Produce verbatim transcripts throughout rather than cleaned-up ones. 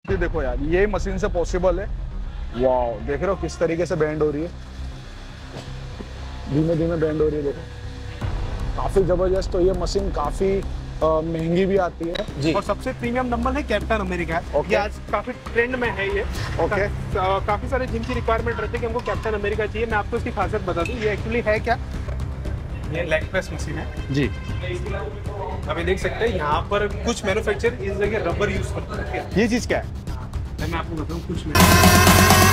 ये देखो यार, ये मशीन से पॉसिबल है। वाह, देख रहे हो किस तरीके से बैंड हो रही है, धीमे धीमे बैंड हो रही है, देखो काफी जबरदस्त। तो ये मशीन काफी महंगी भी आती है जी। और सबसे प्रीमियम नंबर है कैप्टन अमेरिका। okay. ये आज काफी ट्रेंड में है ये। okay. का, काफी सारे जिम की रिक्वायरमेंट रहती है कि हमको कैप्टन अमेरिका चाहिए। मैं आपको इसकी खासियत बता दूं, ये एक्चुअली है क्या, ये लेग प्रेस मशीन है जी। अभी देख सकते हैं यहाँ पर कुछ मैन्युफैक्चर इस जगह रबर यूज करते हैं। ये चीज क्या है? मैं आपको बताऊँ कुछ में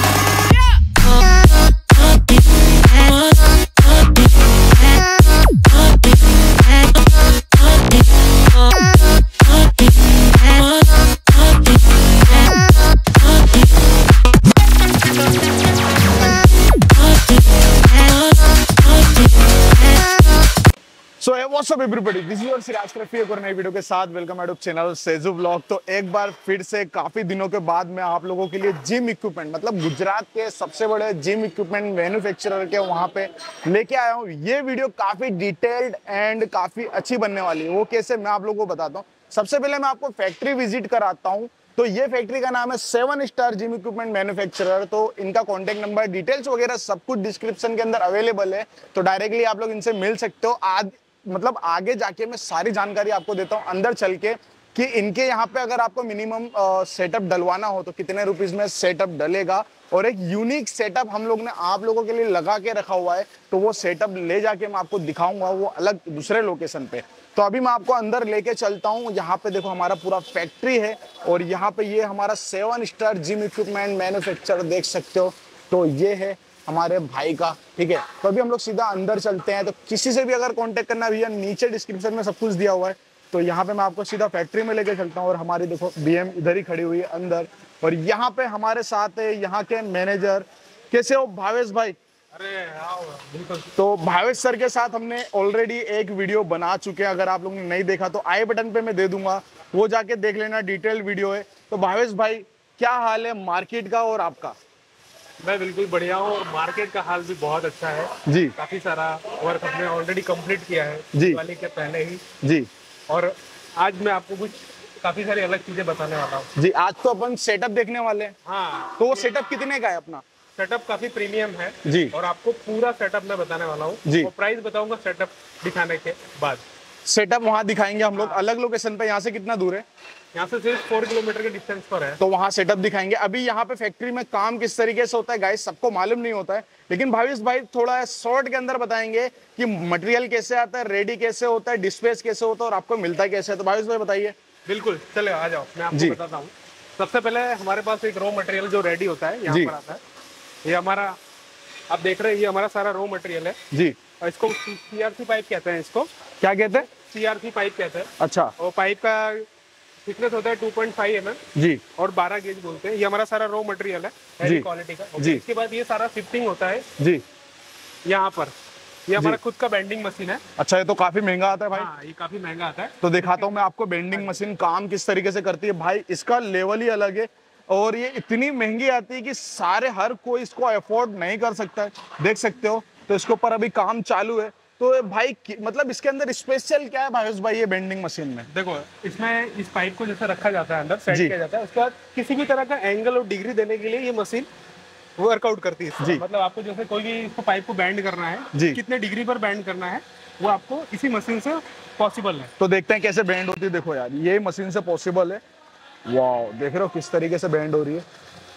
so what's up everybody, this is your Siraj Rafi एक और नई वीडियो के साथ। Welcome YouTube channel Seju vlog. तो एक बार फिर से काफी दिनों के बाद मैं आप लोगों के लिए जिम इक्विपमेंट, मतलब गुजरात के सबसे बड़े जिम इक्विपमेंट मैन्युफैक्चरर के वहां पे लेके आया हूँ। ये वीडियो काफी डिटेल्ड एंड काफी अच्छी बनने वाली है। वो कैसे, मैं आप लोगों को बताता हूँ। सबसे पहले मैं आपको फैक्ट्री विजिट कराता हूँ। तो ये फैक्ट्री का नाम है seven star gym equipment manufacturer. तो इनका कॉन्टेक्ट नंबर, डिटेल्स वगैरह सब कुछ डिस्क्रिप्शन के अंदर अवेलेबल है। तो डायरेक्टली आप लोग इनसे मिल सकते हो। आज मतलब आगे जाके मैं सारी जानकारी आपको देता हूँ अंदर चल के, कि इनके यहाँ पे अगर आपको मिनिमम सेटअप डलवाना हो तो कितने रुपीस में सेटअप डलेगा। और एक यूनिक सेटअप हम लोग ने आप लोगों के लिए लगा के रखा हुआ है। तो वो सेटअप ले जाके मैं आपको दिखाऊंगा, वो अलग दूसरे लोकेशन पे। तो अभी मैं आपको अंदर लेके चलता हूँ। यहाँ पे देखो हमारा पूरा फैक्ट्री है और यहाँ पे ये हमारा seven star gym equipment manufacturer देख सकते हो। तो ये है हमारे भाई का, ठीक है। तो अभी हम लोग सीधा अंदर चलते हैं। तो किसी से भी अगर कांटेक्ट करना भैया, नीचे डिस्क्रिप्शन में सब कुछ दिया हुआ है। तो यहाँ पे मैं आपको सीधा फैक्ट्री में लेके चलता हूँ। और हमारी देखो बीएम इधर ही खड़ी हुई है अंदर। और यहाँ पे हमारे साथ है यहाँ के मैनेजर। कैसे हो भावेश भाई? अरे आओ, बिल्कुल। तो भावेश सर के साथ हमने ऑलरेडी एक वीडियो बना चुके हैं। अगर आप लोगों ने नहीं देखा तो आई बटन पे मैं दे दूंगा, वो जाके देख लेना, डिटेल वीडियो है। तो भावेश भाई, क्या हाल है मार्केट का और आपका? मैं बिल्कुल बढ़िया हूँ और मार्केट का हाल भी बहुत अच्छा है जी। काफी सारा वर्क हमने ऑलरेडी कंप्लीट किया है जी। दिवाली के पहले ही जी। और आज मैं आपको कुछ काफी सारी अलग चीजें बताने वाला हूँ। जी, आज तो अपन सेटअप देखने वाले हैं। हाँ, तो वो सेटअप कितने का है अपना? सेटअप काफी प्रीमियम है जी। और आपको पूरा सेटअप मैं बताने वाला हूँ जी। और प्राइस बताऊंगा सेटअप दिखाने के बाद। सेटअप वहाँ दिखाएंगे हम लोग अलग लोकेशन पे। यहाँ से कितना दूर है? यहाँ से सिर्फ फोर किलोमीटर के डिस्टेंस पर है। तो वहाँ सेटअप दिखाएंगे। अभी यहाँ पे फैक्ट्री में काम किस तरीके से होता है गाइस, सबको मालूम नहीं होता है। लेकिन भावेश भाई थोड़ा शॉर्ट के अंदर बताएंगे कि मटेरियल कैसे आता है, रेडी कैसे होता है, डिस्पैच कैसे होता है और आपको मिलता है कैसे है। तो भावेश भाई बताइए। बिल्कुल, चले आ जाओ, मैं आपको बताता हूँ। सबसे पहले हमारे पास एक रॉ मटेरियल जो रेडी होता है यहाँ पर आता है। ये हमारा, आप देख रहे हैं, ये हमारा सारा रॉ मटेरियल है जी। और इसको सीआरसी पाइप कहते हैं। इसको क्या कहते हैं? सीआरसी पाइप कहते हैं। अच्छा। और पाइप का थिकनेस होता है two point five m m जी और बारह गेज बोलते हैं। ये हमारा सारा रॉ मटेरियल है हैवी क्वालिटी का जी। इसके बाद ये सारा शिफ्टिंग होता है जी यहाँ पर। ये हमारा खुद का बेंडिंग मशीन है। अच्छा, ये तो काफी महंगा आता है भाई। हाँ, ये काफी महंगा आता है। तो दिखाता हूँ मैं आपको बेंडिंग मशीन काम किस तरीके से करती है। भाई इसका लेवल ही अलग है और ये इतनी महंगी आती है कि सारे हर कोई इसको अफोर्ड नहीं कर सकता है। देख सकते हो। तो इसके ऊपर अभी काम चालू है। तो भाई मतलब इसके अंदर स्पेशल क्या है भावेश भाई ये बेंडिंग मशीन में? देखो, इसमें इस पाइप को जैसे रखा जाता है अंदर, सेट किया जाता है। उसके बाद किसी भी तरह का एंगल और डिग्री देने के लिए ये मशीन वर्कआउट करती है जी। मतलब आपको जैसे कोई भी इसको पाइप को बैंड करना है, कितने डिग्री पर बैंड करना है, वो आपको इसी मशीन से पॉसिबल है। तो देखते हैं कैसे बैंड होती है। देखो यार, ये मशीन से पॉसिबल है। वाह, देख रहे हो किस तरीके से बैंड हो रही है,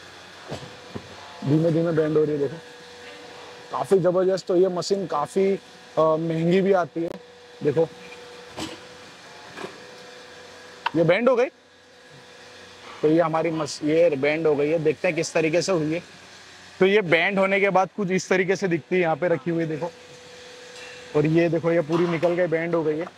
धीमे धीमे बैंड हो रही है। देखो काफी जबरदस्त। तो ये मशीन काफी महंगी भी आती है। देखो ये बैंड हो गई। तो ये हमारी मस ये बैंड हो गई है। देखते हैं किस तरीके से हुई है। तो ये बैंड होने के बाद कुछ इस तरीके से दिखती है, यहाँ पे रखी हुई देखो। और ये देखो ये पूरी निकल के बैंड हो गई है।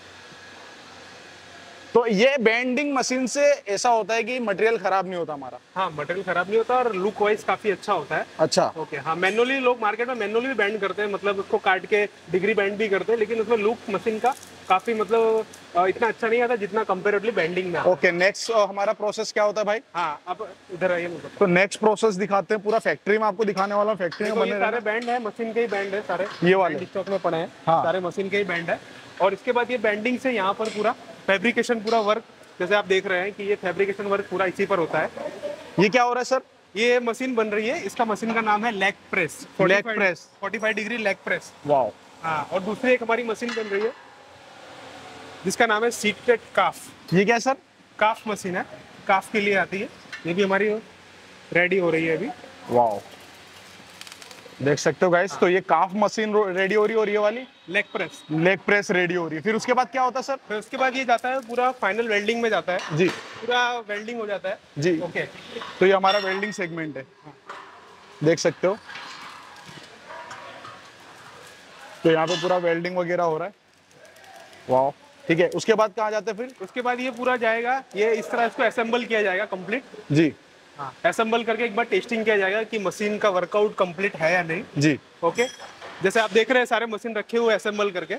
तो ये बेंडिंग मशीन से ऐसा होता है कि मटेरियल खराब नहीं होता हमारा। हाँ, मटेरियल खराब नहीं होता और लुक वाइज काफी अच्छा होता है। अच्छा, ओके। हाँ, मैनुअली लोग मार्केट में मैनुअली भी बैंड करते हैं, मतलब उसको काट के डिग्री बैंड भी करते हैं, लेकिन उसमें लुक मशीन का काफी मतलब इतना अच्छा नहीं आता जितना कंपेरेटिवली बेंडिंग में। ओके, नेक्स्ट हमारा प्रोसेस क्या होता है भाई? हाँ, अब इधर आइए। तो नेक्स्ट प्रोसेस दिखाते हैं, पूरा फैक्ट्री में आपको दिखाने वाला हूँ। फैक्ट्री में बने सारे बैंड है, मशीन के ही बैंड है सारे, ये वाले स्टॉक में पड़े हैं। हाँ। सारे मशीन के ही बैंड है। और इसके बाद ये बैंडिंग से यहाँ पर पूरा फैब्रिकेशन पूरा वर्क जैसे आप देख रहे हैं कि ये फैब्रिकेशन वर्क पूरा इसी पर होता है। ये क्या हो रहा है सर? ये मशीन बन रही है, इसका मशीन का नाम है लेग प्रेस। लेग प्रेस, पैंतालीस डिग्री लेग प्रेस। वाओ। हाँ, और दूसरी एक हमारी मशीन बन रही है जिसका नाम है सीटेड काफ। ये क्या है सर? काफ मशीन है, काफ के लिए आती है। ये भी हमारी रेडी हो रही है अभी। वाओ, देख सकते हो गाइस। तो ये काफ मशीन रेडी हो रही है और ये वाली leg press, leg press ready हो रही है। फिर उसके बाद क्या होता है सर? फिर उसके बाद ये जाता है पूरा फाइनल वेल्डिंग में जाता है जी, पूरा वेल्डिंग हो जाता है जी। ओके। तो ये हमारा वेल्डिंग सेगमेंट है, देख सकते हो। तो यहाँ पे पूरा वेल्डिंग वगैरह हो रहा है, वाह। ठीक है, उसके बाद कहाँ जाते हैं फिर? उसके बाद ये पूरा जाएगा, ये इस तरह इसको असेंबल किया जाएगा कंप्लीट। जी, हाँ, असेंबल करके एक बार टेस्टिंग किया जाएगा कि मशीन का वर्कआउट कंप्लीट है या नहीं। जी, ओके। जैसे आप देख रहे हैं सारे मशीन रखे हुए असेंबल करके।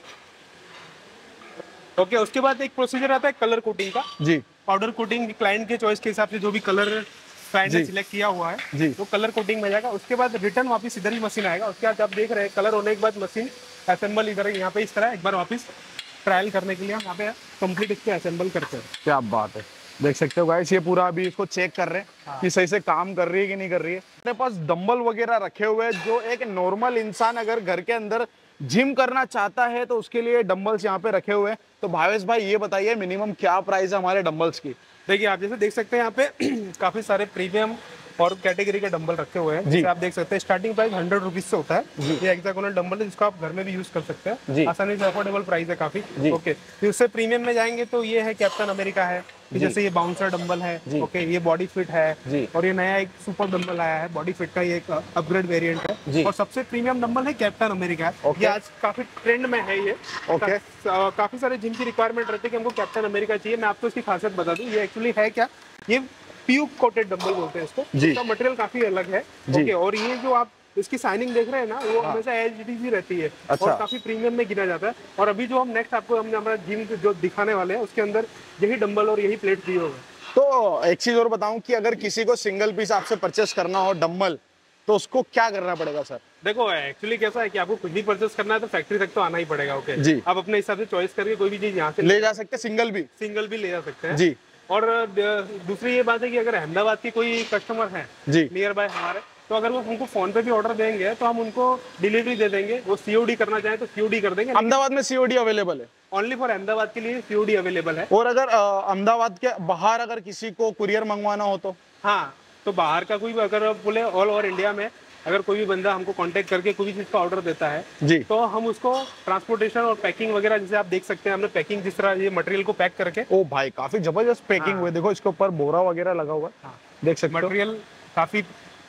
ओके, उसके बाद एक प्रोसीजर आता है कलर कोटिंग का। जी, पाउडर कोटिंग क्लाइंट के चॉइस के हिसाब से जो भी कलर क्लाइंट ने सिलेक्ट किया हुआ है जी, वो कलर कोटिंग में जाएगा। उसके बाद रिटर्न वापस इधर ही मशीन आएगा। उसके बाद आप देख रहे हैं कलर होने के बाद मशीन असेंबल इधर यहाँ पे इस तरह एक बार वापस ट्रायल करने के लिए हम यहाँ पे कंप्लीट इसको असेंबल करते हैं। क्या बात है, देख सकते हो गाइस। ये पूरा अभी इसको चेक कर रहे हैं हाँ। कि सही से काम कर रही है कि नहीं कर रही है। मेरे पास डंबल वगैरह रखे हुए हैं, जो एक नॉर्मल इंसान अगर घर के अंदर जिम करना चाहता है तो उसके लिए डंबल्स यहाँ पे रखे हुए हैं। तो भावेश भाई ये बताइए मिनिमम क्या प्राइस है हमारे डंबल्स की? देखिए, आप जैसे देख सकते हैं यहाँ पे काफी सारे प्रीमियम और कैटेगरी के डंबल रखे हुए हैं। जैसे आप देख सकते हैं स्टार्टिंग प्राइस हंड्रेड रुपीज से होता है। ये हेक्सागोनल डंबल है जिसको आप घर में भी यूज कर सकते हैं आसानी से, अफोर्डेबल प्राइस है काफी। ओके, फिर उससे प्रीमियम में जाएंगे तो ये है कैप्टन अमेरिका है, जैसे ये बाउंसर डंबल है। ओके, ये बॉडी फिट है और ये नया एक सुपर डंबल आया है, बॉडी फिट का ये एक अपग्रेड वेरिएंट है। और सबसे प्रीमियम डंबल है कैप्टन अमेरिका। ये आज काफी ट्रेंड में है ये। ओके, काफी सारे जिम की रिक्वायरमेंट रहती है कि हमको कैप्टन अमेरिका चाहिए। मैं आपको इसकी खासियत बता दूं, ये एक्चुअली है क्या, ये प्यूक कोटेड डंबल बोलते हैं इसको। इसका मटेरियल काफी अलग है। ओके, और ये जो आप इसकी साइनिंग देख रहे हैं ना, वो हमेशा एच डी सी रहती है। अच्छा। और काफी प्रीमियम में गिना जाता है। और अभी जो हम नेक्स्ट आपको हमने हमारा जिम जो दिखाने वाले हैं उसके अंदर यही डंबल और यही प्लेट दिए हुए। तो एक चीज और बताऊं कि अगर किसी को सिंगल पीस आपसे परचेस करना हो डंबल तो उसको क्या करना पड़ेगा सर? देखो, एक्चुअली कैसा है कि आपको कुछ भी परचेस करना है तो फैक्ट्री तक तो आना ही पड़ेगा। ओके जी, आप अपने हिसाब से चॉइस करके कोई भी चीज यहाँ से ले जा सकते हैं, सिंगल भी सिंगल भी ले जा सकते हैं जी। और दूसरी ये बात है कि अगर अहमदाबाद की कोई कस्टमर है नियर बाय हमारे, तो अगर वो हमको फोन पे भी ऑर्डर देंगे तो हम उनको डिलीवरी दे देंगे। वो सीओडी करना चाहे तो सीओडी कर देंगे। अहमदाबाद में सीओडी अवेलेबल है? ओनली फॉर अहमदाबाद के लिए सीओडी अवेलेबल है। और अगर अहमदाबाद के बाहर अगर किसी को कुरियर मंगवाना हो तो? हाँ, तो बाहर का कोई अगर बोले ऑल ओवर इंडिया में अगर कोई भी बंदा हमको कांटेक्ट करके कोई भी चीज का ऑर्डर देता है जी, तो हम उसको ट्रांसपोर्टेशन और पैकिंग वगैरह, जैसे आप देख सकते हैं हमने पैकिंग जिस तरह ये मटेरियल को पैक करके। ओ भाई, काफी जबरदस्त पैकिंग हुई। देखो इसके ऊपर बोरा वगैरह लगा हुआ है, देख सकते हो। मटेरियल काफी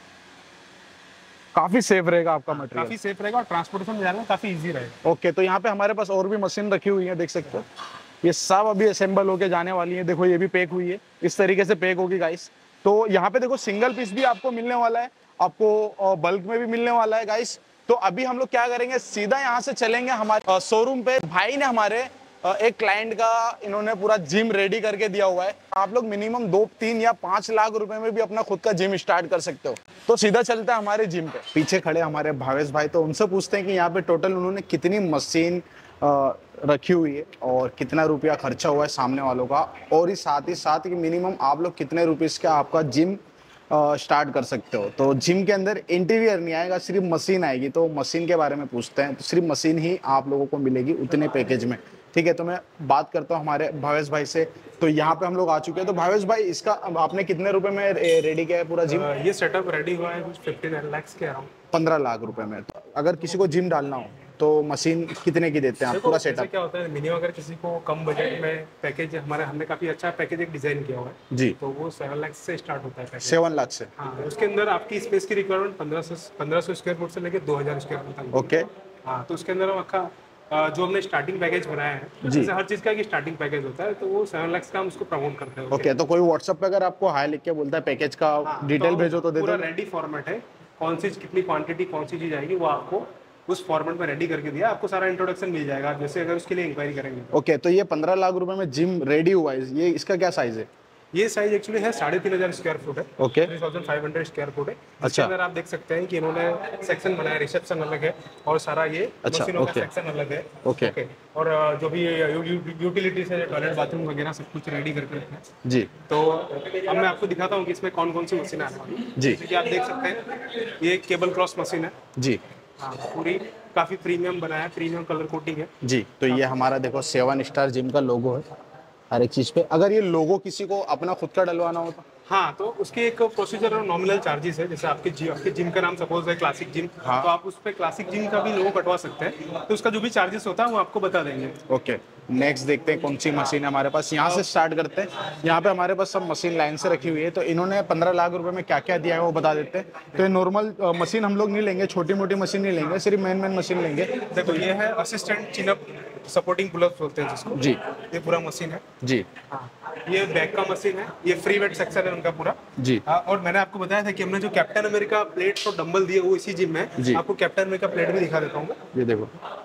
काफी सेफ रहेगा आपका मटेरियल, काफी सेफ रहेगा और ट्रांसपोर्टेशन में जाना काफी इजी रहेगा। ओके, तो यहाँ पे हमारे पास और भी मशीन रखी हुई है, देख सकते हो। ये सब अभी असेंबल होके जाने वाली है। देखो ये भी पैक हुई है, इस तरीके से पैक होगी गाइस। तो यहाँ पे देखो सिंगल पीस भी आपको मिलने वाला है, आपको बल्क में भी मिलने वाला है गाइस। तो अभी हम लोग क्या करेंगे, सीधा यहाँ से चलेंगे हमारे शोरूम पे। भाई ने हमारे एक क्लाइंट का इन्होंने पूरा जिम रेडी करके दिया हुआ है। आप लोग मिनिमम दो तीन या पांच लाख रुपए में भी अपना खुद का जिम स्टार्ट कर सकते हो। तो सीधा चलता है हमारे जिम पे। पीछे खड़े हमारे भावेश भाई, तो उनसे पूछते हैं कि यहाँ पे टोटल उन्होंने कितनी मशीन रखी हुई है और कितना रुपया खर्चा हुआ है सामने वालों का, और इस साथ ही साथ कि मिनिमम आप लोग कितने रुपीस का आपका जिम स्टार्ट कर सकते हो। तो जिम के अंदर इंटीरियर नहीं आएगा, सिर्फ मशीन आएगी। तो मशीन के बारे में पूछते हैं, तो सिर्फ मशीन ही आप लोगों को मिलेगी उतने पैकेज में। ठीक है, तो मैं बात करता हूँ हमारे भावेश भाई से। तो यहाँ पे हम लोग आ चुके हैं। तो भावेश भाई, इसका आपने कितने रुपए में रेडी किया है पूरा जिम? ये सेटअप रेडी हुआ है कुछ फिफ्टीन लाख के अराउंड, पंद्रह लाख रुपए में। तो अगर किसी को जिम डालना हो तो मशीन कितने की देते हैं आप पूरा सेटअप? क्या होता है, मिनिमम अगर किसी को कम बजट में पैकेज, हमारे हमने काफी अच्छा पैकेज एक डिजाइन किया हुआ है जी, तो वो सेवन लाख से स्टार्ट होता है। सेवन लाख से? हाँ, उसके अंदर आपकी स्पेस की रिक्वायरमेंट पंद्रह सौ पंद्रह सौ स्क्वायर फुट से लेकर दो हजार स्क्वायर फुट तक। ओके, हाँ, तो उसके अंदर आपका जो हमने स्टार्टिंग पैकेज बनाया है, जैसे हर चीज का एक स्टार्टिंग पैकेज होता है, तो वो सेवन लाख का हम उसको प्रमोट करते हैं। ओके, तो कोई व्हाट्सएप पे अगर आपको हाई लिख के बोलता है पैकेज का डिटेल भेजो तो दे दो? पूरा रेडी फॉर्मेट है, कौन सी कितनी क्वांटिटी कौन सी चीज आएगी वो आपको उस फॉर्मेट में रेडी करके दिया। आपको सारा इंट्रोडक्शन मिल जाएगा जैसे अगर उसके लिए इंक्वायरी करेंगे। ओके, तो ये पंद्रह लाख रुपए में जिम रेडी हुआ है, ये इसका क्या साइज है? ये साइज एक्चुअली है साढ़े तीन हजार स्क्वायर फुट है। Okay, three thousand five hundred square foot है। अच्छा। इसके अंदर आप देख सकते हैं कि इन्होंने सेक्शन बनाया, रिसेप्शन अलग है और सारा ये अच्छा, मशीनों का ओके। सेक्शन अलग है। ओके। ओके। और अ, जो भी यूटिलिटीज है, टॉयलेट बाथरूम वगैरह सब कुछ रेडी करके रखा है जी। तो अब मैं आपको दिखाता हूँ कि इसमें कौन कौन सी मशीन आने वाली है। जी। जैसे कि आप देख सकते हैं ये केबल क्रॉस मशीन है। जी। हाँ, पूरी काफी प्रीमियम बनाया है, प्रीमियम कलर कोटिंग है जी। तो ये हमारा देखो सेवन स्टार जिम का लोगो है हर एक चीज पे। अगर ये लोगो किसी को अपना खुद का डलवाना हो तो हाँ, तो उसके एक प्रोसीजर और नॉमिनल चार्जेस है। जैसे आपके जिम आपके जिम का नाम सपोज है क्लासिक जिम, हाँ। तो आप उस पे क्लासिक जिम का भी लोगो कटवा सकते हैं, तो उसका जो भी चार्जेस होता है वो आपको बता देंगे। ओके। नेक्स्ट देखते हैं कौन सी मशीन है हमारे पास। यहाँ से स्टार्ट करते हैं। यहाँ पे हमारे पास सब मशीन लाइन से रखी हुई है। तो इन्होंने पंद्रह लाख रुपए में क्या क्या दिया है वो बता देते हैं। तो ये नॉर्मल मशीन हम लोग नहीं लेंगे, छोटी मोटी मशीन नहीं लेंगे, सिर्फ मेन मेन मशीन लेंगे। देखो ये है असिस्टेंट चिनअप सपोर्टिंग पुलअप्स बोलते हैं जिसको। जी। ये पूरा मशीन है। जी। हाँ, ये बैक का मशीन है, ये फ्री वेट सेक्शन है उनका पूरा। जी। हाँ, और मैंने आपको बताया था कि हमने जो कैप्टन अमेरिका प्लेट्स और डंबल दिए वो इसी जिम में जी। है। आपको कैप्टन अमेरिका प्लेट भी दिखा देता हूँ। ये देखो।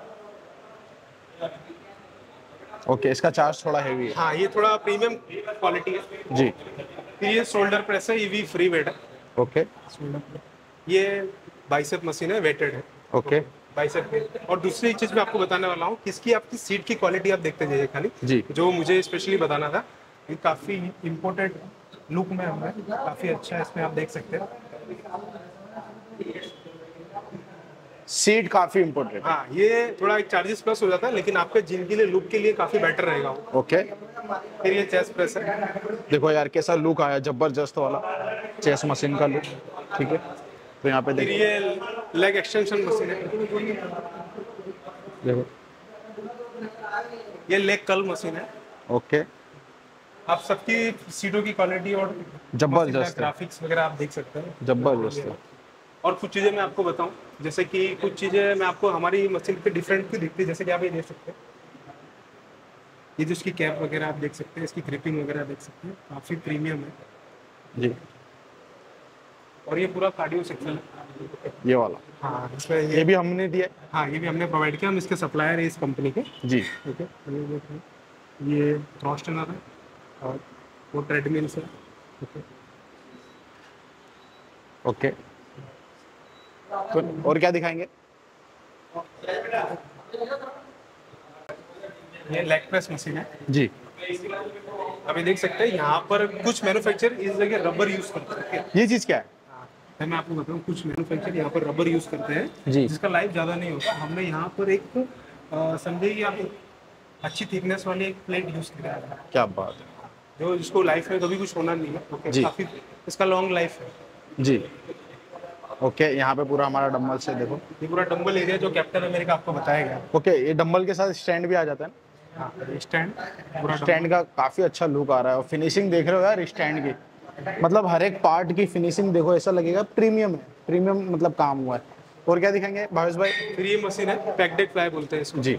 ओके, इसका चार्ज थोड़ा हैवी है। हाँ, ये थोड़ा प्रीमियम क्वालिटी है। जी। फिर ये शोल्डर प्रेस है, ये भी फ्री वेट है। ओके। ये बाइसेप मशीन है, वेटेड है। ओके। बाइसेप पे। और दूसरी चीज मैं आपको बताने वाला हूँ, किसकी आपकी सीट की क्वालिटी आप देखते जाइए खाली। जी। जो मुझे स्पेशली बताना था, ये काफी इम्पोर्टेंट लुक में हमें काफी अच्छा है, इसमें आप देख सकते हैं। सीट काफी इम्पोर्टेंट है। हाँ, ये थोड़ा एक चार्जेस प्लस हो जाता है, लेकिन आपके जिम के लिए लुक के लिए काफी बेटर रहेगा वो। ओके। फिर ये चेस्ट प्रेस है। देखो यार कैसा लुक आया, जबरदस्त वाला चेस मशीन का लुक। ठीक है, तो यहाँ पे फिर देखो। ये लेग एक्सटेंशन मशीन है। देखो। ये लेग कर्ल मशीन है। ओके। आप सबकी सीटों की क्वालिटी और जबरदस्त है। ग्राफिक्स वगैरह आप देख सकते हैं। जबरदस्त है। और कुछ चीज़ें मैं आपको बताऊं, जैसे कि कुछ चीज़ें मैं आपको हमारी मशीन पे डिफरेंट क्यों दिखती है, जैसे कि आप ये देख सकते हैं, ये जो इसकी कैप वगैरह आप देख सकते हैं, इसकी ग्रिपिंग वगैरह देख सकते हैं, काफ़ी प्रीमियम है जी। और ये पूरा कार्डियो सेक्शन है। ये वाला। हाँ, इसमें ये ये भी हमने दिया। हाँ, ये भी हमने प्रोवाइड किया, हम इसके सप्लायर है इस कंपनी के। जी। ठीक है, ये देखिए, ये क्रॉस ट्रेनर है और वो ट्रेडमिल है। ओके। ओके, तो और क्या दिखाएंगे? ये लेग प्रेस मशीन है। जी। अभी देख सकते हैं यहाँ पर कुछ मैन्युफैक्चर इस जगह रबर यूज करते हैं। ये चीज क्या है? है मैं आपको बताऊँ, कुछ मैन्युफैक्चर यहाँ पर रबर यूज करते हैं जी। जिसका लाइफ ज़्यादा नहीं होता। हमने यहाँ पर एक समझिए आप अच्छी थिकनेस वाली एक प्लेट यूज किया है, क्या बात है। जो जिसको लाइफ में कभी कुछ होना नहीं है। ओके, जी। काफी इसका लॉन्ग लाइफ है। जी। ओके, यहाँ पे पूरा हमारा डंबल से देखो। ये पूरा डंबल एरिया जो कैप्टन अमेरिका आपको बताया गया। ओके, ये डंबल के साथ स्टैंड भी आ जाता है ना? हाँ, स्टैंड पूरा स्टैंड का काफी अच्छा लुक आ रहा है और फिनिशिंग देख रहे हो यार स्टैंड की, मतलब हर एक पार्ट की फिनिशिंग देखो, ऐसा लगेगा प्रीमियम है, प्रीमियम मतलब काम हुआ है। और क्या दिखाएंगे भावेश भाई? फिर ये मशीन है, पैकडेक फ्लाई बोलते हैं इसको। जी।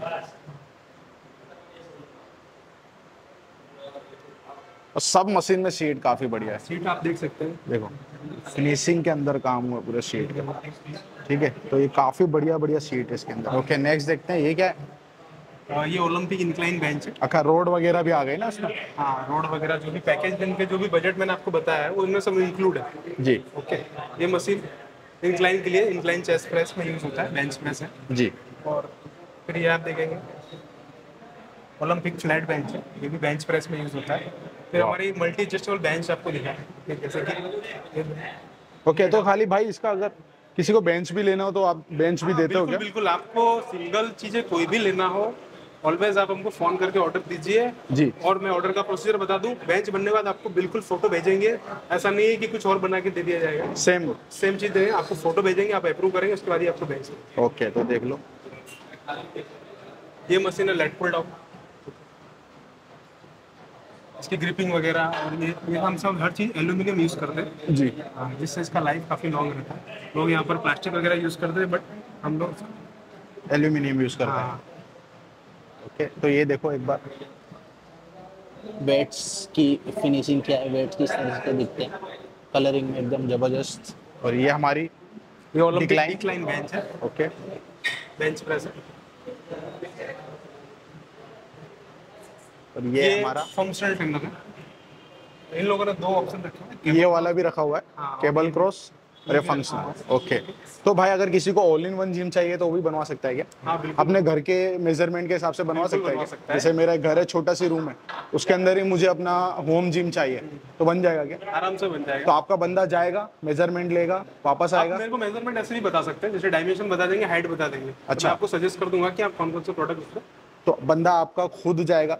और सब मशीन में सीट काफी बढ़िया है। सीट आप देख सकते हैं, देखो फिनिशिंग के अंदर काम हुआ पूरा सीट का। ठीक है, तो ये काफी बढ़िया बढ़िया सीट है इसके अंदर। ओके, नेक्स्ट देखते हैं, ये क्या है? आ, ये ओलंपिक इंक्लाइन बेंच है। अच्छा, रोड वगैरह भी आ गई ना इसमें? हाँ, रोड वगैरह जो भी पैकेज दिन के जो भी बजट मैंने आपको बताया है वो इनमें सब इंक्लूड है। जी। ओके, ये मशीन इंक्लाइन के लिए इंक्लाइन चेस्ट प्रेस में यूज होता है, बेंच प्रेस है। जी। और फिर ये आप देखेंगे ओलंपिक फ्लैट बेंच है, ये भी बेंच प्रेस में यूज होता है। फिर हमारी मल्टी एडजस्टेबल बेंच आपको दिखा है, जैसे कि ओके, तो खाली भाई इसका अगर किसी को बेंच भी लेना हो तो आप बेंच भी देते हो बिल्कुल क्या? बिल्कुल, आपको सिंगल चीजें कोई भी लेना हो ऑलवेज आप हमको फोन करके ऑर्डर दीजिए जी। और मैं ऑर्डर का प्रोसीजर बता दूं। बेंच बनने के बाद आपको बिल्कुल फोटो भेजेंगे, ऐसा नहीं है कि कुछ और बना के दे दिया जाएगा। सेम सेम चीज देंगे आपको, फोटो भेजेंगे, आप अप्रूव करेंगे, उसके बाद ही आपको भेजेंगे। ओके, तो देख लो। ये मशीन है लेट पुल डाउन, इसकी ग्रिपिंग वगैरह और ये ये हम सब हर चीज एल्यूमिनियम यूज करते हैं जी। हाँ, जिससे इसका लाइफ काफी लॉन्ग रहता है। लोग यहाँ पर प्लास्टिक वगैरह यूज करते हैं बट हम लोग एल्यूमिनियम यूज करते हैं। हाँ, ओके, तो ये देखो एक बार वेट्स की फिनिशिंग क्या है, वेट्स किस तरह से दिखते हैं, कलरिंग में एकदम जबरदस्त। और ये हमारी ये ओलंपिक Decline? डिक्लाइन बेंच है, ओके, बेंच प्रेस है। और ये, ये हमारा फंक्शनल ट्रेनर है। इन लोगों ने दो ऑप्शन रखे हैं। ये वाला भी रखा हुआ है, हाँ, केबल क्रॉस और ये फंक्शनल। ओके, तो भाई अगर किसी को ऑल इन वन जिम चाहिए तो वो भी बनवा सकता है क्या? हाँ बिल्कुल, अपने घर के मेजरमेंट के हिसाब से बनवा सकता है बनवा क्या? सकता है। जैसे मेरा एक घर है, छोटा सी रूम है, उसके अंदर ही मुझे अपना होम जिम चाहिए तो बन जाएगा क्या? आराम से बन तो जाएगा। आपका बंदा जाएगा, मेजरमेंट लेगा, वापस आप आएगा? मेरे को मेजरमेंट ऐसे नहीं बता सकते, जैसे डायमेंशन बता देंगे, हाइट बता देंगे। अच्छा। तो मैं आपको सजेस्ट कर दूंगा कि आप कौन कौन से प्रोडक्ट उसको। तो बंदा आपका खुद जाएगा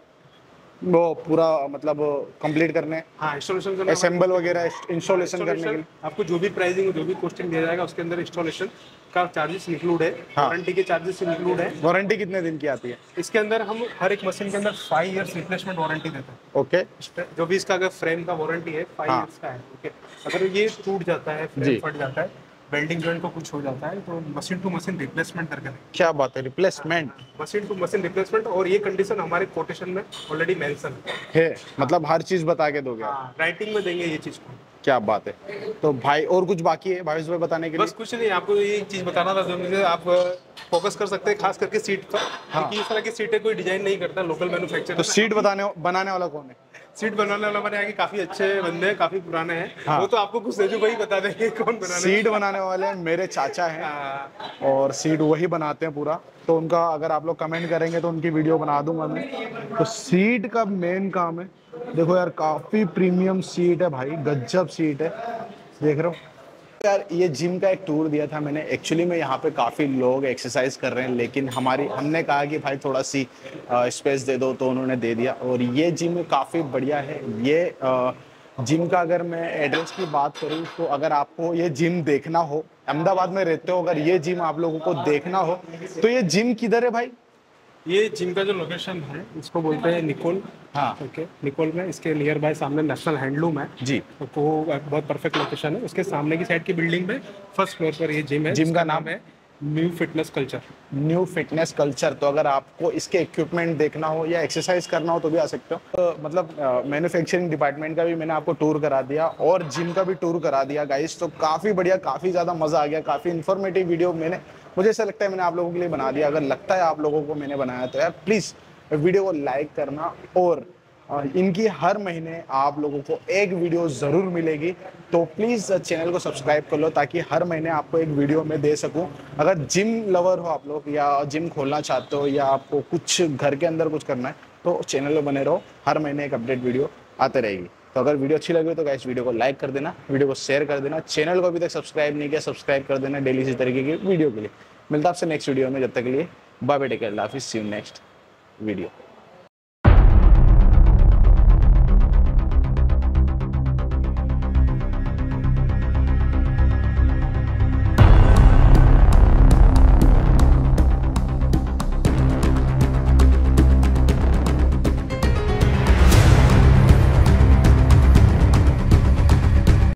वो पूरा मतलब कंप्लीट करने, हाँ, इंस्टॉलेशन करना, असेंबल वगैरह इंस्टॉलेशन करने के लिए? आपको जो भी प्राइसिंग जो भी कॉस्टिंग दिया जाएगा उसके अंदर इंस्टॉलेशन का चार्जेस इंक्लूड है, हाँ। वारंटी के चार्जेस इंक्लूड है। वारंटी कितने दिन की आती है? इसके अंदर हम हर एक मशीन के अंदर फाइव इयर्स रिप्लेसमेंट वारंटी देते हैं। ओके, जो भी इसका अगर फ्रेम का वारंटी है फाइव हाँ। इयर्स का है। ओके, अगर ये टूट जाता है, जी। फ्रेम फट जाता है, वेल्डिंग जॉइंट को कुछ हो जाता है, तो मशीन टू मशीन रिप्लेसमेंट करके देंगे। क्या बात है, replacement machine to machine replacement, और ये कंडीशन हमारे कोटेशन में ऑलरेडी मेंशन है। है? मतलब हर चीज बता के दोगे आप? हाँ, राइटिंग में देंगे ये चीज को। क्या बात है। तो भाई और कुछ बाकी है भाई इसमें बताने के लिए? बस कुछ नहीं, आपको ये चीज बताना था जो मुझे आप फोकस कर सकते हैं, खास करके सीट पर। क्योंकि इस तरह की सीटें कोई डिजाइन नहीं करता, लोकल मैन्युफैक्चर। तो सीट बताने बनाने वाला कौन है? सीट बनाने वाला बने आगे काफी अच्छे बंदे हैं, काफी पुराने हैं। हाँ। वो तो आपको कुछ सेजू भाई बता देंगे कौन बनाने सीट बनाने वाले मेरे चाचा हैं हाँ। और सीट वही बनाते हैं पूरा, तो उनका अगर आप लोग कमेंट करेंगे तो उनकी वीडियो बना दूंगा मैं। तो सीट का मेन काम है, देखो यार काफी प्रीमियम सीट है भाई, गजब सीट है, देख रहे हो यार। ये जिम का एक टूर दिया था मैंने, एक्चुअली में यहाँ पे काफ़ी लोग एक्सरसाइज कर रहे हैं, लेकिन हमारी हमने कहा कि भाई थोड़ा सी स्पेस दे दो, तो उन्होंने दे दिया। और ये जिम काफ़ी बढ़िया है। ये आ, जिम का अगर मैं एड्रेस की बात करूँ तो अगर आपको ये जिम देखना हो, अहमदाबाद में रहते हो, अगर ये जिम आप लोगों को देखना हो तो ये जिम किधर है भाई? ये जिम का जो लोकेशन है इसको बोलते हैं निकोल। हाँ। ओके, निकोल में इसके नियर बाय सामने नेशनल हैंडलूम है जी। तो वो बहुत परफेक्ट लोकेशन है। उसके सामने की साइड की बिल्डिंग में फर्स्ट फ्लोर पर ये जिम है। जिम का जिसका नाम है new fitness culture. New fitness culture. तो अगर आपको इसके इक्विपमेंट देखना हो या एक्सरसाइज करना हो तो भी आ सकते हो। तो मतलब मैन्युफैक्चरिंग डिपार्टमेंट का भी मैंने आपको टूर करा दिया और जिम का भी टूर करा दिया गाइस। तो काफ़ी बढ़िया, काफ़ी ज़्यादा मज़ा आ गया, काफ़ी इन्फॉर्मेटिव वीडियो मैंने मुझे ऐसा लगता है मैंने आप लोगों के लिए बना दिया। अगर लगता है आप लोगों को मैंने बनाया तो यार प्लीज़ वीडियो को लाइक करना, और इनकी हर महीने आप लोगों को एक वीडियो ज़रूर मिलेगी, तो प्लीज़ चैनल को सब्सक्राइब कर लो ताकि हर महीने आपको एक वीडियो में दे सकूं। अगर जिम लवर हो आप लोग या जिम खोलना चाहते हो या आपको कुछ घर के अंदर कुछ करना है तो चैनल में बने रहो, हर महीने एक अपडेट वीडियो आते रहेगी। तो अगर वीडियो अच्छी लगी तो गाइस वीडियो को लाइक कर देना, वीडियो को शेयर कर देना, चैनल को अभी तक सब्सक्राइब नहीं किया सब्सक्राइब कर देना डेली इसी तरीके की वीडियो के लिए। मिलता आपसे नेक्स्ट वीडियो में, जब तक के लिए बाय बाय, टेक केयर, अल्लाह हाफिज़, सी यू नेक्स्ट वीडियो।